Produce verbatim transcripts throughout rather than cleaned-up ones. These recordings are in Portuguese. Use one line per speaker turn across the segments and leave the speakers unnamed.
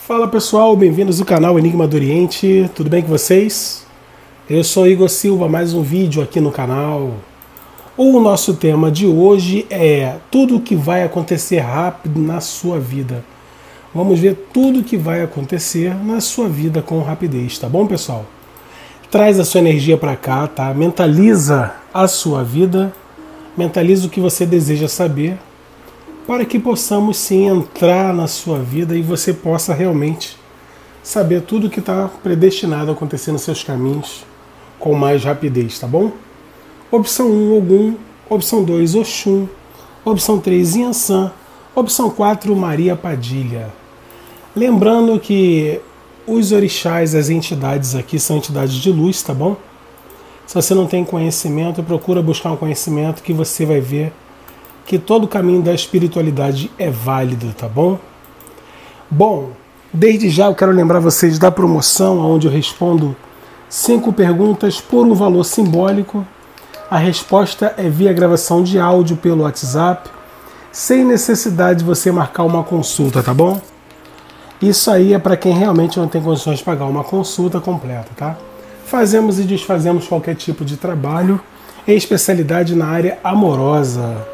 Fala pessoal, bem-vindos ao canal Enigma do Oriente, tudo bem com vocês? Eu sou Igor Silva, mais um vídeo aqui no canal. O nosso tema de hoje é tudo o que vai acontecer rápido na sua vida. Vamos ver tudo o que vai acontecer na sua vida com rapidez, tá bom pessoal? Traz a sua energia para cá, tá? Mentaliza a sua vida, mentaliza o que você deseja saber, para que possamos sim entrar na sua vida e você possa realmente saber tudo o que está predestinado a acontecer nos seus caminhos com mais rapidez, tá bom? Opção um, Ogum. Opção dois, Oxum. Opção três, Yansan. Opção quatro, Maria Padilha. Lembrando que os orixás, as entidades aqui são entidades de luz, tá bom? Se você não tem conhecimento, procura buscar um conhecimento que você vai ver que todo o caminho da espiritualidade é válido, tá bom? Bom, desde já eu quero lembrar vocês da promoção, onde eu respondo cinco perguntas por um valor simbólico. A resposta é via gravação de áudio pelo WhatsApp, sem necessidade de você marcar uma consulta, tá bom? Isso aí é para quem realmente não tem condições de pagar uma consulta completa, tá? Fazemos e desfazemos qualquer tipo de trabalho, em especialidade na área amorosa.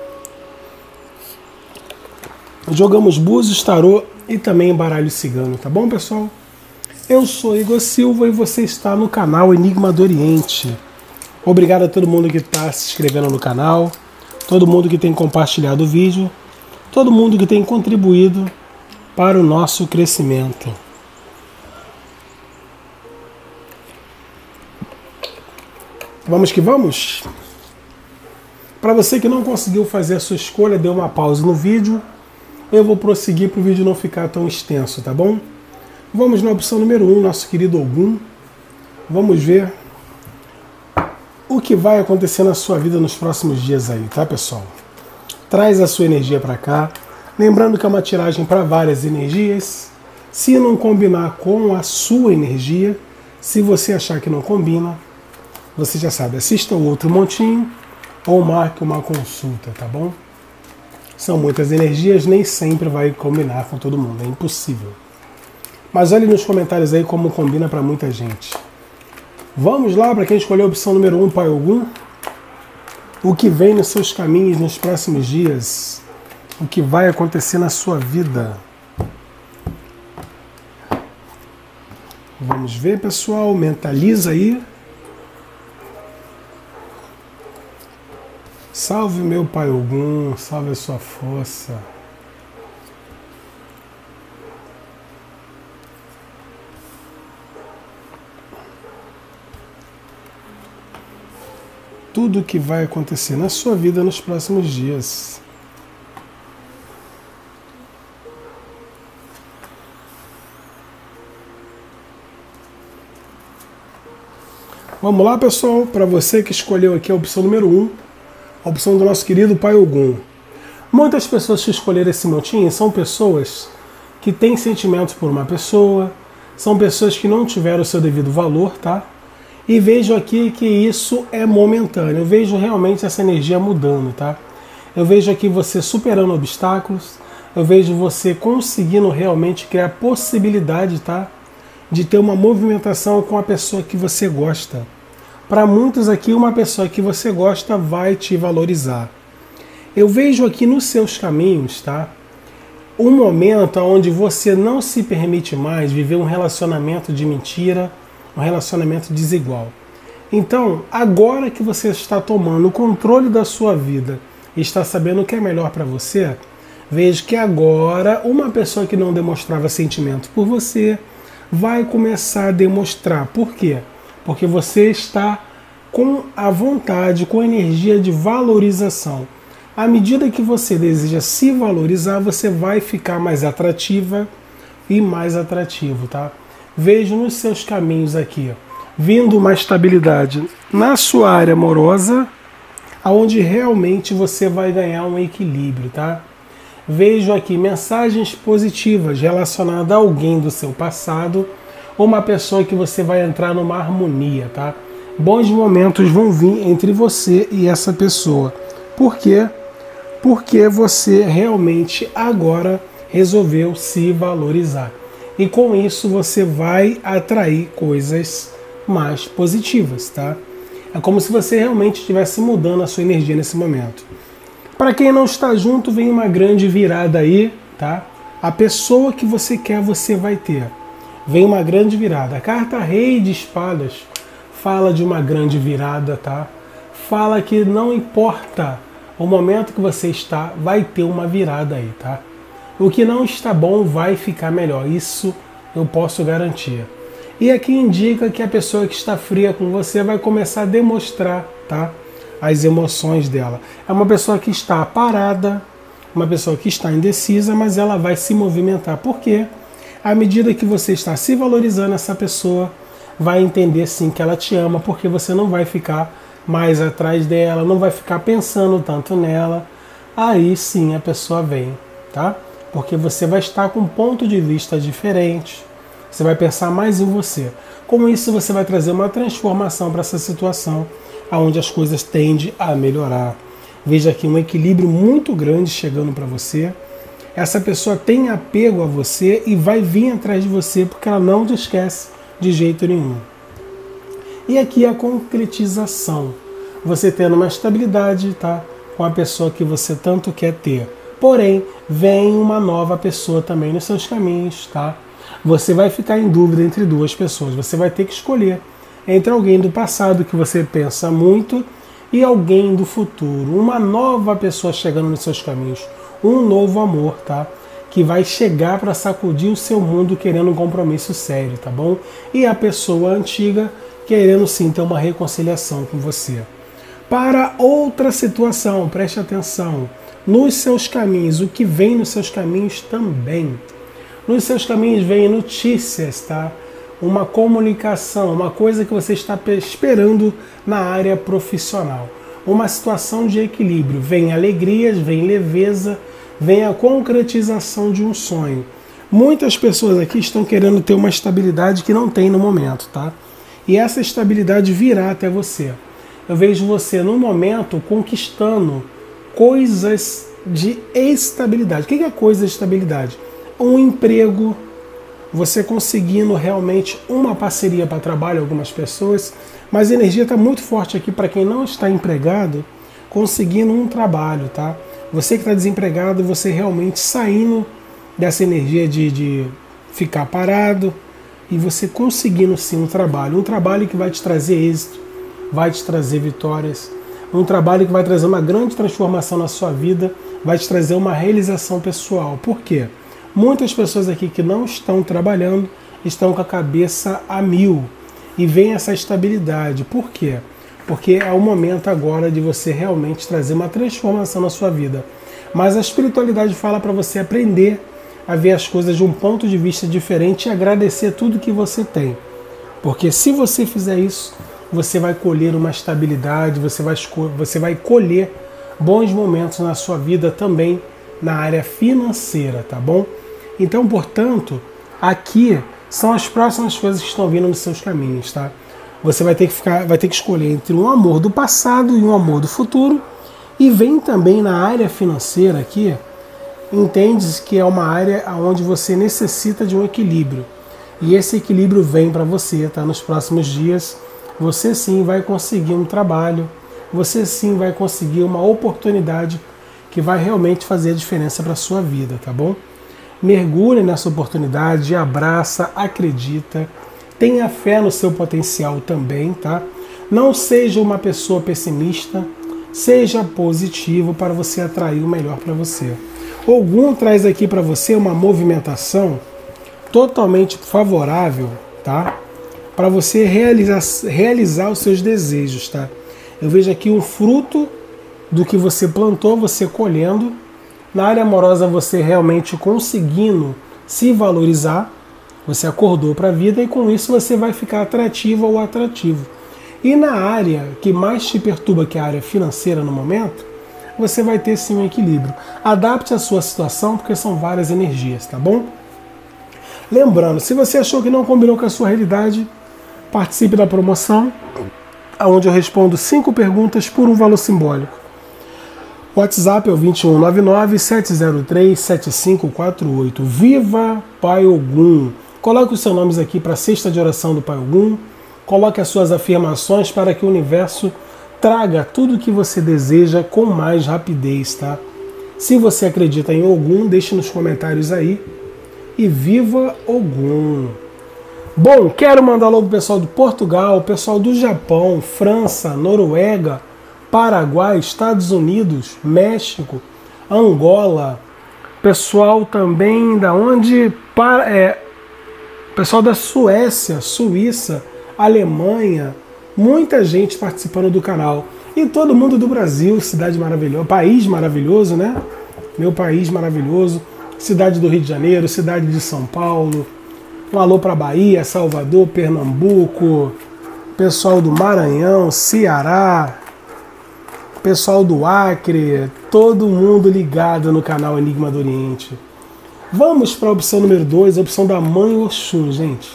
Jogamos búzios, tarô e também baralho cigano, tá bom pessoal? Eu sou Igor Silva e você está no canal Enigma do Oriente. Obrigado a todo mundo que está se inscrevendo no canal, todo mundo que tem compartilhado o vídeo, todo mundo que tem contribuído para o nosso crescimento. Vamos que vamos? Para você que não conseguiu fazer a sua escolha, dê uma pausa no vídeo. Eu vou prosseguir para o vídeo não ficar tão extenso, tá bom? Vamos na opção número um, nosso querido Ogum. Vamos ver o que vai acontecer na sua vida nos próximos dias aí, tá pessoal? Traz a sua energia para cá. Lembrando que é uma tiragem para várias energias. Se não combinar com a sua energia, se você achar que não combina, você já sabe, assista o outro montinho ou marque uma consulta, tá bom? São muitas energias, nem sempre vai combinar com todo mundo, é impossível. Mas olhe nos comentários aí como combina para muita gente. Vamos lá para quem escolheu a opção número um, Pai Ogum. O que vem nos seus caminhos nos próximos dias? O que vai acontecer na sua vida? Vamos ver, pessoal, mentaliza aí. Salve meu Pai Ogum, salve a sua força. Tudo o que vai acontecer na sua vida nos próximos dias. Vamos lá, pessoal, para você que escolheu aqui a opção número um, a opção do nosso querido Pai Ogum. Muitas pessoas que escolheram esse montinho são pessoas que têm sentimentos por uma pessoa, são pessoas que não tiveram o seu devido valor, tá? E vejo aqui que isso é momentâneo, eu vejo realmente essa energia mudando, tá? Eu vejo aqui você superando obstáculos, eu vejo você conseguindo realmente criar possibilidade, tá? De ter uma movimentação com a pessoa que você gosta. Para muitos aqui, uma pessoa que você gosta vai te valorizar. Eu vejo aqui nos seus caminhos, tá? Um momento onde você não se permite mais viver um relacionamento de mentira, um relacionamento desigual. Então, agora que você está tomando o controle da sua vida e está sabendo o que é melhor para você, vejo que agora uma pessoa que não demonstrava sentimento por você vai começar a demonstrar. Por quê? Porque você está com a vontade, com a energia de valorização. À medida que você deseja se valorizar, você vai ficar mais atrativa e mais atrativo, tá? Vejo nos seus caminhos aqui, vindo uma estabilidade na sua área amorosa, onde realmente você vai ganhar um equilíbrio, tá? Vejo aqui mensagens positivas relacionadas a alguém do seu passado, ou uma pessoa que você vai entrar numa harmonia, tá? Bons momentos vão vir entre você e essa pessoa. Por quê? Porque você realmente agora resolveu se valorizar. E com isso você vai atrair coisas mais positivas, tá? É como se você realmente estivesse mudando a sua energia nesse momento. Para quem não está junto, vem uma grande virada aí, tá? A pessoa que você quer, você vai ter. Vem uma grande virada. A carta Rei de Espadas fala de uma grande virada, tá? Fala que não importa o momento que você está, vai ter uma virada aí, tá? O que não está bom vai ficar melhor. Isso eu posso garantir. E aqui indica que a pessoa que está fria com você vai começar a demonstrar, tá, as emoções dela. É uma pessoa que está parada, uma pessoa que está indecisa, mas ela vai se movimentar. Por quê? À medida que você está se valorizando, essa pessoa vai entender sim que ela te ama, porque você não vai ficar mais atrás dela, não vai ficar pensando tanto nela. Aí sim a pessoa vem, tá? Porque você vai estar com um ponto de vista diferente. Você vai pensar mais em você. Com isso, você vai trazer uma transformação para essa situação, onde as coisas tendem a melhorar. Veja aqui um equilíbrio muito grande chegando para você. Essa pessoa tem apego a você e vai vir atrás de você, porque ela não te esquece de jeito nenhum. E aqui a concretização. Você tendo uma estabilidade, tá, com a pessoa que você tanto quer ter. Porém, vem uma nova pessoa também nos seus caminhos, tá? Você vai ficar em dúvida entre duas pessoas. Você vai ter que escolher entre alguém do passado que você pensa muito e alguém do futuro. Uma nova pessoa chegando nos seus caminhos. Um novo amor, tá? Que vai chegar para sacudir o seu mundo querendo um compromisso sério, tá bom? E a pessoa antiga querendo sim ter uma reconciliação com você. Para outra situação, preste atenção. Nos seus caminhos, o que vem nos seus caminhos também. Nos seus caminhos vem notícias, tá? Uma comunicação, uma coisa que você está esperando na área profissional. Uma situação de equilíbrio. Vem alegrias, vem leveza, vem a concretização de um sonho. Muitas pessoas aqui estão querendo ter uma estabilidade que não tem no momento, tá? E essa estabilidade virá até você. Eu vejo você, no momento, conquistando coisas de estabilidade. O que é coisa de estabilidade? Um emprego, você conseguindo realmente uma parceria para trabalho, algumas pessoas, mas a energia está muito forte aqui para quem não está empregado, conseguindo um trabalho, tá? Você que está desempregado, você realmente saindo dessa energia de, de ficar parado e você conseguindo sim um trabalho, um trabalho que vai te trazer êxito, vai te trazer vitórias, um trabalho que vai trazer uma grande transformação na sua vida, vai te trazer uma realização pessoal. Por quê? Muitas pessoas aqui que não estão trabalhando estão com a cabeça a mil e vem essa estabilidade. Por quê? Porque é o momento agora de você realmente trazer uma transformação na sua vida. Mas a espiritualidade fala para você aprender a ver as coisas de um ponto de vista diferente e agradecer tudo que você tem. Porque se você fizer isso, você vai colher uma estabilidade, você vai, você vai colher bons momentos na sua vida também na área financeira, tá bom? Então, portanto, aqui são as próximas coisas que estão vindo nos seus caminhos, tá? Você vai ter que ficar, vai ter que escolher entre um amor do passado e um amor do futuro. E vem também na área financeira aqui, entende-se que é uma área onde você necessita de um equilíbrio. E esse equilíbrio vem para você, tá? Nos próximos dias, você sim vai conseguir um trabalho, você sim vai conseguir uma oportunidade que vai realmente fazer a diferença para a sua vida, tá bom? Mergulhe nessa oportunidade, abraça, acredita, tenha fé no seu potencial também, tá? Não seja uma pessoa pessimista, seja positivo para você atrair o melhor para você. Ogum traz aqui para você uma movimentação totalmente favorável, tá? Para você realizar, realizar os seus desejos, tá? Eu vejo aqui um fruto do que você plantou, você colhendo. Na área amorosa, você realmente conseguindo se valorizar, você acordou para a vida e com isso você vai ficar atrativa ou atrativo. E na área que mais te perturba, que é a área financeira no momento, você vai ter sim um equilíbrio. Adapte a sua situação, porque são várias energias, tá bom? Lembrando, se você achou que não combinou com a sua realidade, participe da promoção, onde eu respondo cinco perguntas por um valor simbólico. O WhatsApp é o dois um nove nove, sete zero três, sete cinco quatro oito. Viva Pai Ogum! Coloque os seus nomes aqui para a cesta de oração do Pai Ogum. Coloque as suas afirmações para que o universo traga tudo o que você deseja com mais rapidez, tá? Se você acredita em Ogum, deixe nos comentários aí. E viva Ogum! Bom, quero mandar logo o pessoal do Portugal, pessoal do Japão, França, Noruega, Paraguai, Estados Unidos, México, Angola, pessoal também da onde? Para, é, pessoal da Suécia, Suíça, Alemanha, muita gente participando do canal. E todo mundo do Brasil, cidade maravilhosa, país maravilhoso, né? Meu país maravilhoso, cidade do Rio de Janeiro, cidade de São Paulo. Um alô para Bahia, Salvador, Pernambuco, pessoal do Maranhão, Ceará, pessoal do Acre, todo mundo ligado no canal Enigma do Oriente. Vamos para a opção número dois, a opção da Mãe Oxum, gente.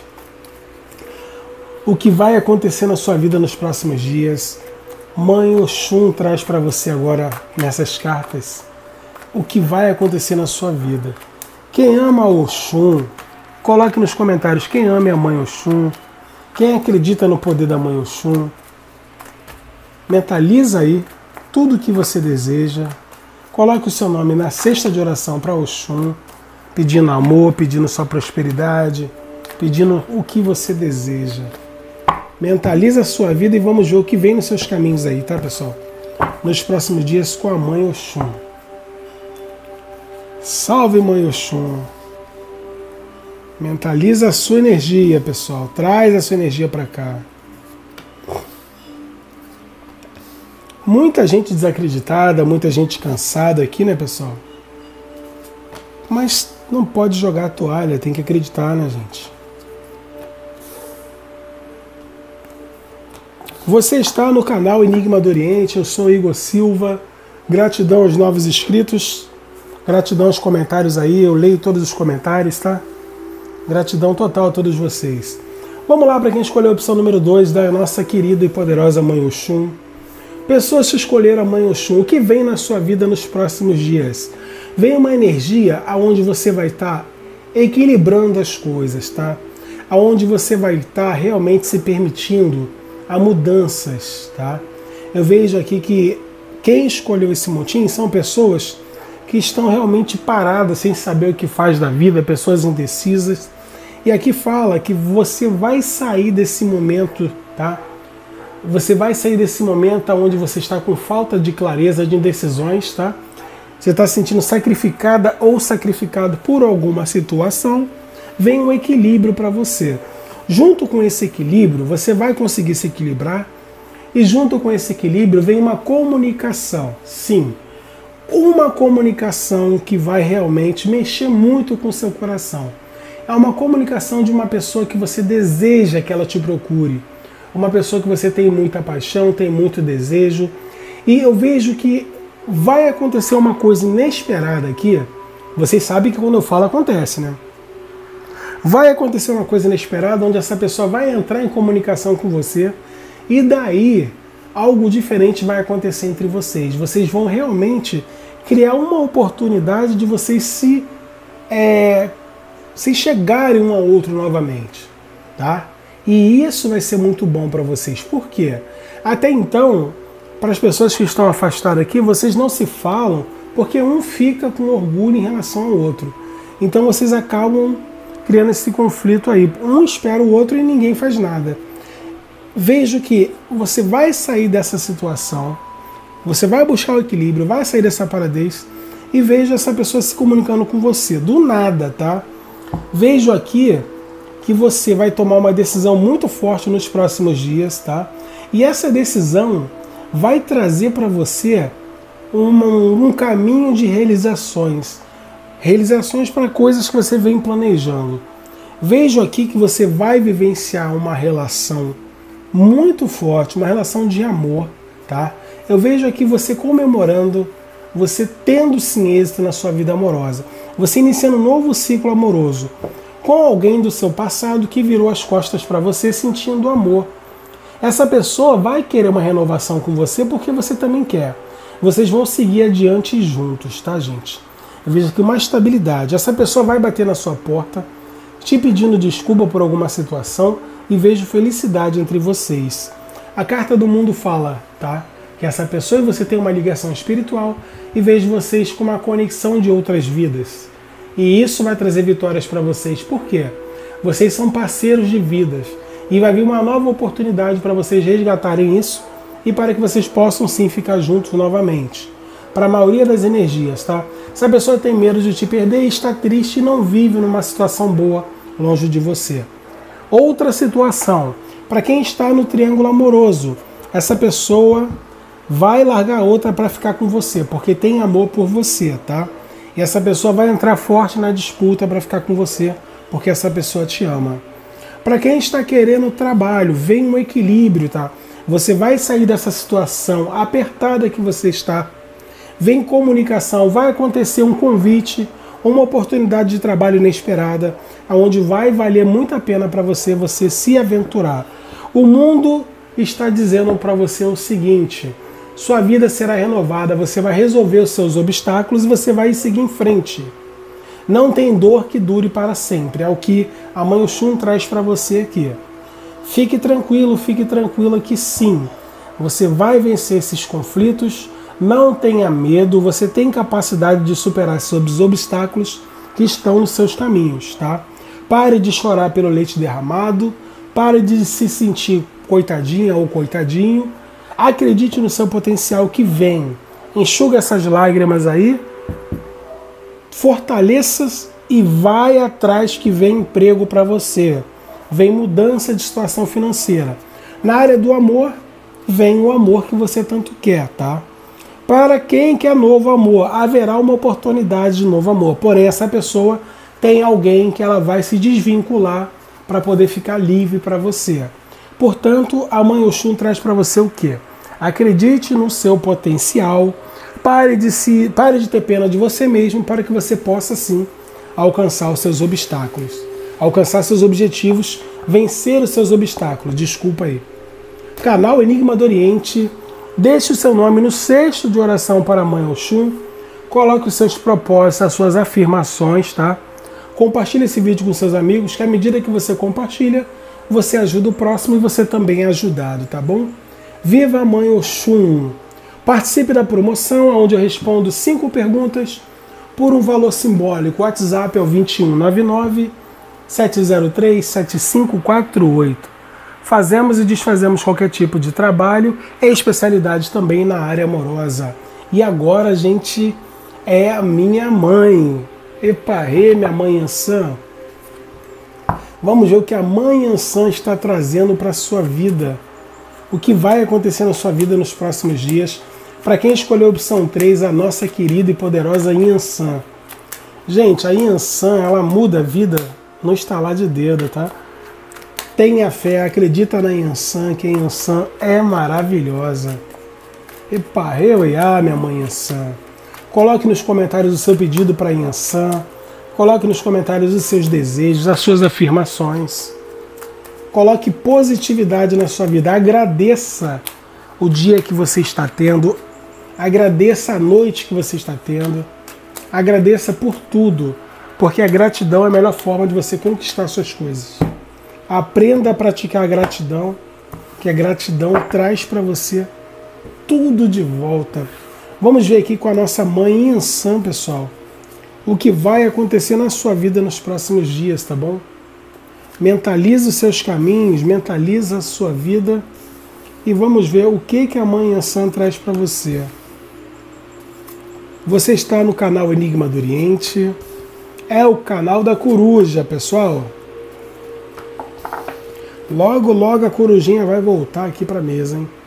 O que vai acontecer na sua vida nos próximos dias? Mãe Oxum traz para você agora, nessas cartas, o que vai acontecer na sua vida. Quem ama a Oxum, coloque nos comentários quem ama a Mãe Oxum, quem acredita no poder da Mãe Oxum. Mentaliza aí tudo o que você deseja. Coloque o seu nome na cesta de oração para Oxum, pedindo amor, pedindo sua prosperidade, pedindo o que você deseja. Mentaliza a sua vida e vamos ver o que vem nos seus caminhos aí, tá, pessoal? Nos próximos dias com a Mãe Oxum. Salve, Mãe Oxum! Mentaliza a sua energia, pessoal. Traz a sua energia para cá. Muita gente desacreditada, muita gente cansada aqui, né, pessoal? Mas não pode jogar a toalha, tem que acreditar, né, gente? Você está no canal Enigma do Oriente, eu sou Igor Silva. Gratidão aos novos inscritos. Gratidão aos comentários aí, eu leio todos os comentários, tá? Gratidão total a todos vocês. Vamos lá para quem escolheu a opção número dois da nossa querida e poderosa Mãe Oxum. Pessoas que escolheram a Mãe Oxum, o que vem na sua vida nos próximos dias? Vem uma energia aonde você vai estar equilibrando as coisas, tá? Aonde você vai estar realmente se permitindo a mudanças, tá? Eu vejo aqui que quem escolheu esse montinho são pessoas que estão realmente paradas, sem saber o que faz da vida, pessoas indecisas. E aqui fala que você vai sair desse momento, tá? Você vai sair desse momento onde você está com falta de clareza, de indecisões, tá? Você está se sentindo sacrificada ou sacrificado por alguma situação. Vem um equilíbrio para você. Junto com esse equilíbrio, você vai conseguir se equilibrar. E junto com esse equilíbrio vem uma comunicação. Sim, uma comunicação que vai realmente mexer muito com o seu coração. É uma comunicação de uma pessoa que você deseja que ela te procure. Uma pessoa que você tem muita paixão, tem muito desejo. E eu vejo que vai acontecer uma coisa inesperada aqui. Vocês sabem que quando eu falo acontece, né? Vai acontecer uma coisa inesperada onde essa pessoa vai entrar em comunicação com você e daí algo diferente vai acontecer entre vocês. Vocês vão realmente criar uma oportunidade de vocês se, é, se chegarem um ao outro novamente, tá? E isso vai ser muito bom para vocês. Por quê? Até então, para as pessoas que estão afastadas aqui, vocês não se falam porque um fica com orgulho em relação ao outro. Então vocês acabam criando esse conflito aí. Um espera o outro e ninguém faz nada. Vejo que você vai sair dessa situação, você vai buscar o equilíbrio, vai sair dessa paradez e vejo essa pessoa se comunicando com você. Do nada, tá? Vejo aqui que você vai tomar uma decisão muito forte nos próximos dias, tá? E essa decisão vai trazer para você um, um caminho de realizações. Realizações para coisas que você vem planejando. Vejo aqui que você vai vivenciar uma relação muito forte, uma relação de amor, tá? Eu vejo aqui você comemorando, você tendo sim êxito na sua vida amorosa. Você iniciando um novo ciclo amoroso com alguém do seu passado que virou as costas para você sentindo amor. Essa pessoa vai querer uma renovação com você porque você também quer. Vocês vão seguir adiante juntos, tá, gente? Eu vejo aqui uma estabilidade. Essa pessoa vai bater na sua porta, te pedindo desculpa por alguma situação e vejo felicidade entre vocês. A carta do mundo fala, tá? Que essa pessoa e você tem uma ligação espiritual e vejo vocês com uma conexão de outras vidas. E isso vai trazer vitórias para vocês. Por quê? Vocês são parceiros de vidas e vai vir uma nova oportunidade para vocês resgatarem isso e para que vocês possam sim ficar juntos novamente. Para a maioria das energias, tá? Se a pessoa tem medo de te perder, está triste e não vive numa situação boa longe de você. Outra situação, para quem está no triângulo amoroso, essa pessoa vai largar outra para ficar com você, porque tem amor por você, tá? E essa pessoa vai entrar forte na disputa para ficar com você, porque essa pessoa te ama. Para quem está querendo trabalho, vem um equilíbrio, tá? Você vai sair dessa situação apertada que você está. Vem comunicação, vai acontecer um convite, uma oportunidade de trabalho inesperada, onde vai valer muito a pena para você, você se aventurar. O mundo está dizendo para você o seguinte: sua vida será renovada, você vai resolver os seus obstáculos e você vai seguir em frente. Não tem dor que dure para sempre, é o que a Mãe Oxum traz para você aqui. Fique tranquilo, fique tranquila que sim, você vai vencer esses conflitos. Não tenha medo, você tem capacidade de superar esses obstáculos que estão nos seus caminhos, tá? Pare de chorar pelo leite derramado, pare de se sentir coitadinha ou coitadinho. Acredite no seu potencial que vem. Enxuga essas lágrimas aí, fortaleça e vai atrás que vem emprego para você. Vem mudança de situação financeira. Na área do amor, vem o amor que você tanto quer, tá? Para quem quer novo amor, haverá uma oportunidade de novo amor. Porém, essa pessoa tem alguém que ela vai se desvincular para poder ficar livre para você. Portanto, a Mãe Oxum traz para você o quê? Acredite no seu potencial, pare de, se, pare de ter pena de você mesmo para que você possa, sim, alcançar os seus obstáculos. Alcançar seus objetivos, vencer os seus obstáculos. Desculpa aí. Canal Enigma do Oriente. Deixe o seu nome no cesto de oração para a Mãe Oxum. Coloque os seus propósitos, as suas afirmações, tá? Compartilhe esse vídeo com seus amigos, que à medida que você compartilha, você ajuda o próximo e você também é ajudado, tá bom? Viva a Mãe Oxum! Participe da promoção, onde eu respondo cinco perguntas por um valor simbólico. O WhatsApp é o dois um nove nove, sete zero três, sete cinco quatro oito. Fazemos e desfazemos qualquer tipo de trabalho, é especialidade também na área amorosa. E agora a gente é a minha mãe. Eparê, minha mãe Ansan. Vamos ver o que a Mãe Ansan está trazendo para a sua vida. O que vai acontecer na sua vida nos próximos dias. Para quem escolheu a opção três, a nossa querida e poderosa Yansan. Gente, a Yansan, ela muda a vida no estalar de dedo, tá? Tenha fé, acredita na Yansan, que a Yansan é maravilhosa. Epa, eu e a minha mãe Yansan. Coloque nos comentários o seu pedido para a Yansan. Coloque nos comentários os seus desejos, as suas afirmações. Coloque positividade na sua vida. Agradeça o dia que você está tendo. Agradeça a noite que você está tendo. Agradeça por tudo, porque a gratidão é a melhor forma de você conquistar suas coisas. Aprenda a praticar a gratidão, que a gratidão traz para você tudo de volta. Vamos ver aqui com a nossa mãe Yansan, pessoal, o que vai acontecer na sua vida nos próximos dias, tá bom? Mentaliza os seus caminhos, mentaliza a sua vida e vamos ver o que, que a mãe Yansan traz para você. Você está no canal Enigma do Oriente, é o canal da coruja, pessoal. Logo, logo a corujinha vai voltar aqui para a mesa, hein?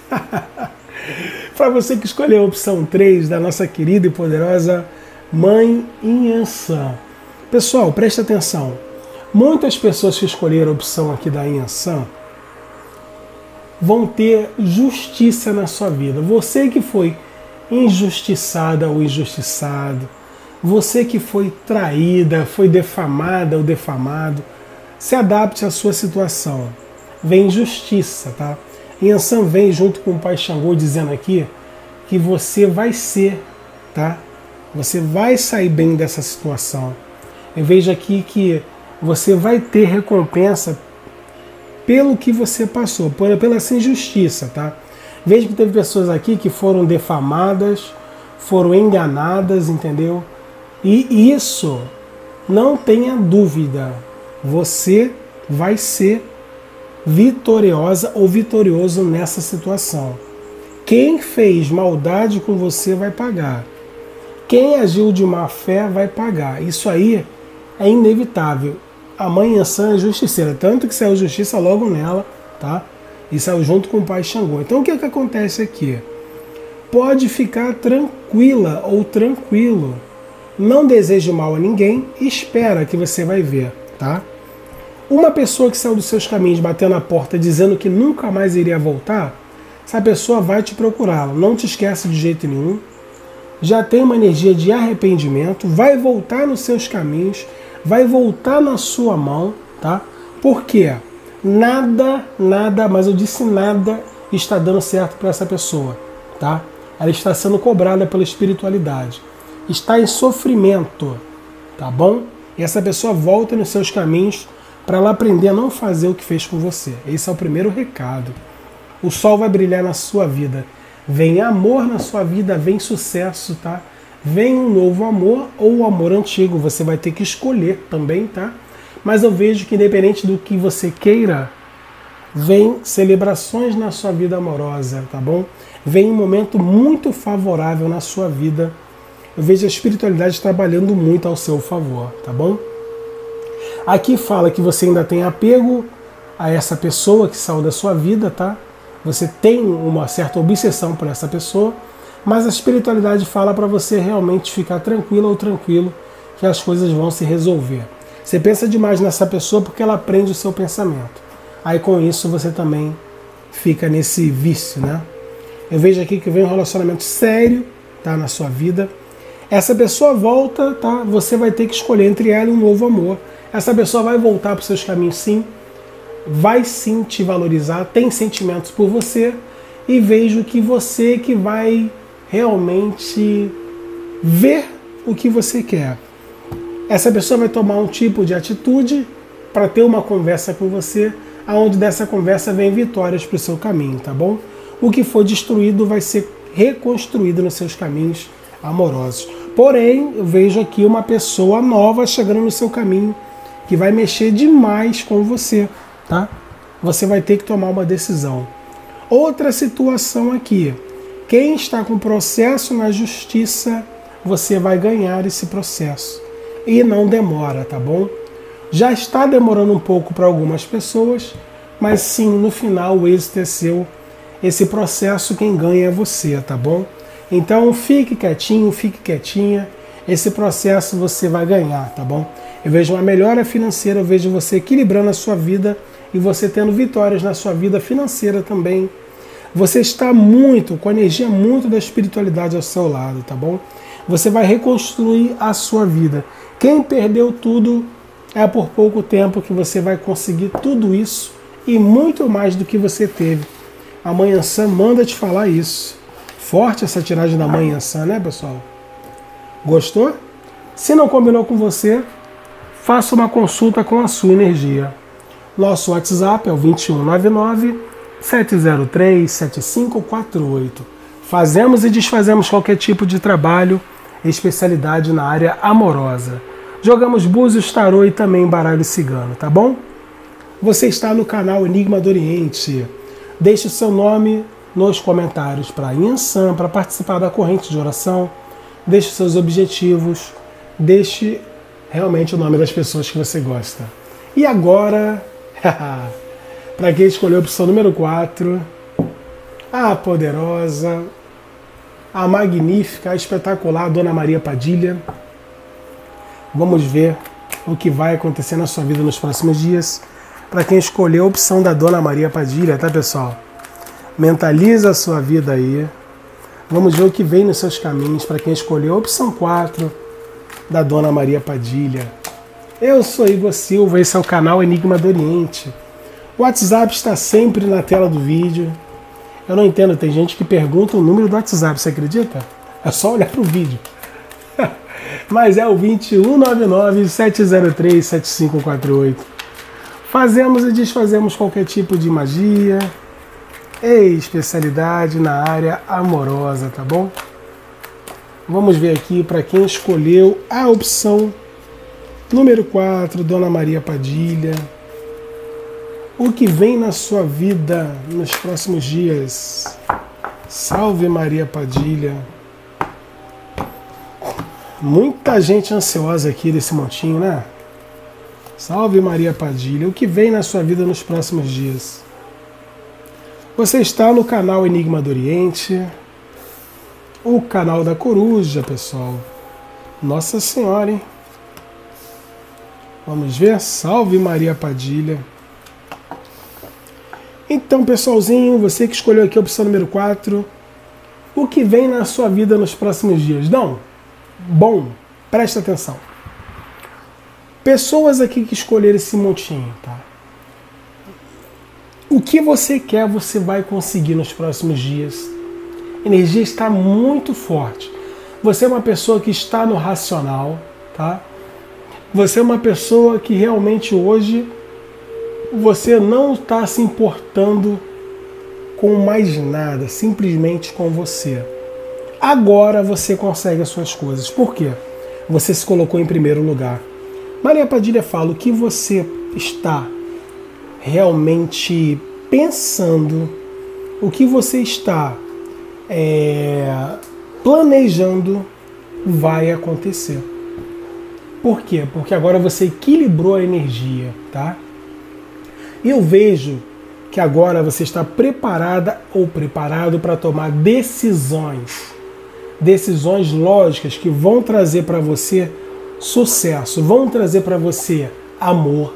Para você que escolheu a opção três da nossa querida e poderosa Mãe Yansan. Pessoal, preste atenção. Muitas pessoas que escolheram a opção aqui da Yansan vão ter justiça na sua vida. Você que foi injustiçada ou injustiçado, você que foi traída, foi defamada ou defamado, se adapte à sua situação. Vem justiça, tá? Yansan vem junto com o Pai Xangô dizendo aqui que você vai ser, tá? Você vai sair bem dessa situação. Eu vejo aqui que você vai ter recompensa pelo que você passou, pela essa injustiça, tá? Veja que teve pessoas aqui que foram defamadas, foram enganadas, entendeu? E isso, não tenha dúvida, você vai ser vitoriosa ou vitorioso nessa situação. Quem fez maldade com você vai pagar. Quem agiu de má fé vai pagar. Isso aí é inevitável. A mãe Iansã é justiceira, tanto que saiu justiça logo nela, tá? E saiu junto com o pai Xangô. Então o que é que acontece aqui? Pode ficar tranquila ou tranquilo. Não deseje mal a ninguém, espera que você vai ver, tá? Uma pessoa que saiu dos seus caminhos, batendo na porta, dizendo que nunca mais iria voltar, essa pessoa vai te procurar. Não te esquece de jeito nenhum. Já tem uma energia de arrependimento, vai voltar nos seus caminhos, vai voltar na sua mão, tá? Por quê? Nada, nada, mas eu disse nada, está dando certo para essa pessoa, tá? Ela está sendo cobrada pela espiritualidade. Está em sofrimento, tá bom? E essa pessoa volta nos seus caminhos para ela aprender a não fazer o que fez com você. Esse é o primeiro recado. O sol vai brilhar na sua vida. Vem amor na sua vida, vem sucesso, tá? Vem um novo amor ou o amor antigo. Você vai ter que escolher também, tá? Mas eu vejo que independente do que você queira, vem celebrações na sua vida amorosa, tá bom? Vem um momento muito favorável na sua vida. Eu vejo a espiritualidade trabalhando muito ao seu favor, tá bom? Aqui fala que você ainda tem apego a essa pessoa que saiu da sua vida, tá? Você tem uma certa obsessão por essa pessoa, mas a espiritualidade fala para você realmente ficar tranquilo ou tranquilo que as coisas vão se resolver. Você pensa demais nessa pessoa porque ela prende o seu pensamento. Aí com isso você também fica nesse vício, né? Eu vejo aqui que vem um relacionamento sério, tá, na sua vida. Essa pessoa volta, tá? Você vai ter que escolher entre ela e um novo amor. Essa pessoa vai voltar para os seus caminhos, sim. Vai sim te valorizar, tem sentimentos por você. E vejo que você que vai realmente ver o que você quer. Essa pessoa vai tomar um tipo de atitude para ter uma conversa com você, aonde dessa conversa vem vitórias para o seu caminho, tá bom? O que foi destruído vai ser reconstruído nos seus caminhos amorosos. Porém, eu vejo aqui uma pessoa nova chegando no seu caminho que vai mexer demais com você, tá? Você vai ter que tomar uma decisão. Outra situação aqui. Quem está com processo na justiça, você vai ganhar esse processo. E não demora, tá bom? Já está demorando um pouco para algumas pessoas, mas sim, no final o êxito é seu. Esse processo quem ganha é você, tá bom? Então fique quietinho, fique quietinha. Esse processo você vai ganhar, tá bom? Eu vejo uma melhora financeira, eu vejo você equilibrando a sua vida e você tendo vitórias na sua vida financeira também. Você está muito, com a energia muito da espiritualidade ao seu lado, tá bom? Você vai reconstruir a sua vida. Quem perdeu tudo, é por pouco tempo que você vai conseguir tudo isso e muito mais do que você teve. A Mãe Iansã manda te falar isso. Forte essa tiragem da Mãe Iansã, né, pessoal? Gostou? Se não combinou com você, faça uma consulta com a sua energia. Nosso WhatsApp é o dois um nove nove, sete zero três, sete cinco quatro oito. Fazemos e desfazemos qualquer tipo de trabalho, especialidade na área amorosa. Jogamos búzios, tarô e também baralho cigano, tá bom? Você está no canal Enigma do Oriente. Deixe o seu nome nos comentários para Iansã, para participar da corrente de oração. Deixe seus objetivos. Deixe realmente o nome das pessoas que você gosta. E agora, para quem escolheu a opção número quatro, a poderosa, a magnífica, a espetacular Dona Maria Padilha. Vamos ver o que vai acontecer na sua vida nos próximos dias. Para quem escolheu a opção da Dona Maria Padilha, tá, pessoal? Mentaliza a sua vida aí. Vamos ver o que vem nos seus caminhos para quem escolheu a opção quatro da Dona Maria Padilha. Eu sou Igor Silva, esse é o canal Enigma do Oriente. O WhatsApp está sempre na tela do vídeo. Eu não entendo, tem gente que pergunta o número do WhatsApp, você acredita? É só olhar para o vídeo. Mas é o vinte e um nove nove, sete zero três, sete cinco quatro oito. Fazemos e desfazemos qualquer tipo de magia e especialidade na área amorosa, tá bom? Vamos ver aqui para quem escolheu a opção número quatro, Dona Maria Padilha. O que vem na sua vida nos próximos dias? Salve Maria Padilha. Muita gente ansiosa aqui desse montinho, né? Salve Maria Padilha. O que vem na sua vida nos próximos dias? Você está no canal Enigma do Oriente, o canal da Coruja, pessoal. Nossa Senhora, hein? Vamos ver? Salve Maria Padilha. Então, pessoalzinho, você que escolheu aqui a opção número quatro, o que vem na sua vida nos próximos dias? Não? Bom, presta atenção. Pessoas aqui que escolheram esse montinho, tá? O que você quer, você vai conseguir nos próximos dias. A energia está muito forte. Você é uma pessoa que está no racional, tá? Você é uma pessoa que realmente hoje você não está se importando com mais nada, simplesmente com você. Agora você consegue as suas coisas. Por quê? Você se colocou em primeiro lugar. Maria Padilha fala o que você está realmente pensando, o que você está é, planejando vai acontecer. Por quê? Porque agora você equilibrou a energia, tá? E eu vejo que agora você está preparada ou preparado para tomar decisões. Decisões lógicas que vão trazer para você sucesso, vão trazer para você amor,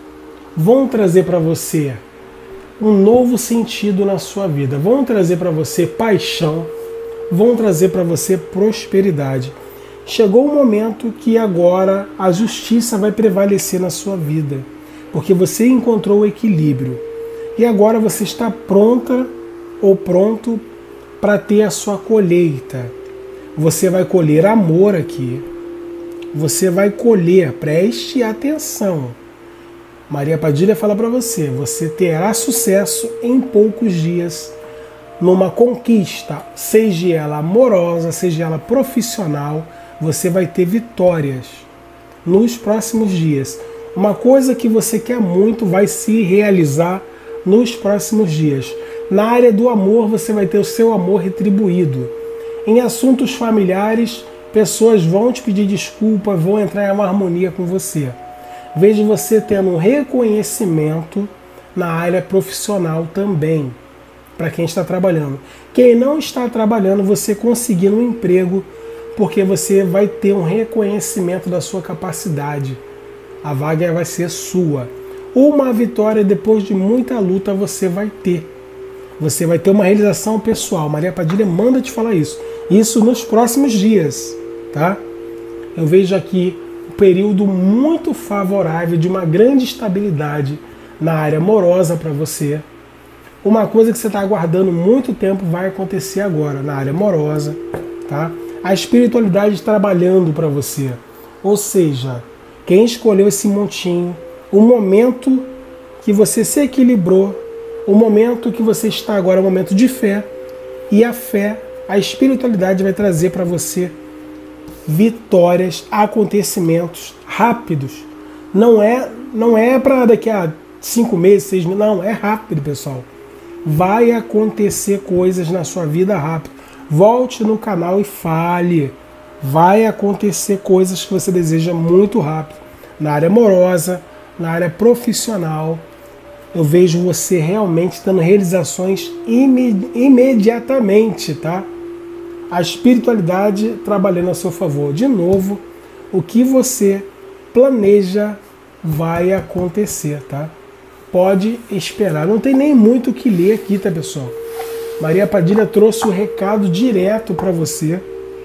vão trazer para você um novo sentido na sua vida, vão trazer para você paixão, vão trazer para você prosperidade. Chegou o momento que agora a justiça vai prevalecer na sua vida, porque você encontrou o equilíbrio. E agora você está pronta ou pronto para ter a sua colheita. Você vai colher amor aqui. Você vai colher, preste atenção. Maria Padilha fala para você, você terá sucesso em poucos dias numa conquista, seja ela amorosa, seja ela profissional, você vai ter vitórias nos próximos dias. Uma coisa que você quer muito vai se realizar nos próximos dias. Na área do amor, você vai ter o seu amor retribuído. Em assuntos familiares, pessoas vão te pedir desculpa, vão entrar em uma harmonia com você. Vejo você tendo um reconhecimento na área profissional também, para quem está trabalhando. Quem não está trabalhando, você conseguir um emprego, porque você vai ter um reconhecimento da sua capacidade. A vaga vai ser sua. Uma vitória depois de muita luta você vai ter. Você vai ter uma realização pessoal. Maria Padilha manda te falar isso. Isso nos próximos dias, tá? Eu vejo aqui um período muito favorável de uma grande estabilidade na área amorosa para você. Uma coisa que você está aguardando muito tempo vai acontecer agora na área amorosa, tá? A espiritualidade trabalhando para você. Ou seja, quem escolheu esse montinho, o momento que você se equilibrou, o momento que você está agora é um momento de fé, e a fé, a espiritualidade vai trazer para você vitórias, acontecimentos rápidos. Não é, não é para daqui a cinco meses, seis meses, não, é rápido, pessoal. Vai acontecer coisas na sua vida rápido. Volte no canal e fale. Vai acontecer coisas que você deseja muito rápido. Na área amorosa, na área profissional. Eu vejo você realmente dando realizações imed- imediatamente, tá? A espiritualidade trabalhando a seu favor. De novo, o que você planeja vai acontecer, tá? Pode esperar. Não tem nem muito o que ler aqui, tá, pessoal? Maria Padilha trouxe o recado direto para você.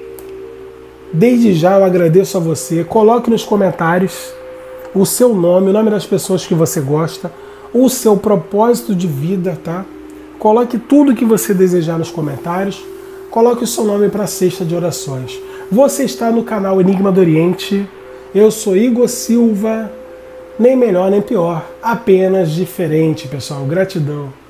Desde já eu agradeço a você. Coloque nos comentários o seu nome, o nome das pessoas que você gosta, o seu propósito de vida, tá? Coloque tudo que você desejar nos comentários. Coloque o seu nome para a cesta de orações. Você está no canal Enigma do Oriente. Eu sou Igor Silva. Nem melhor nem pior, apenas diferente, pessoal. Gratidão.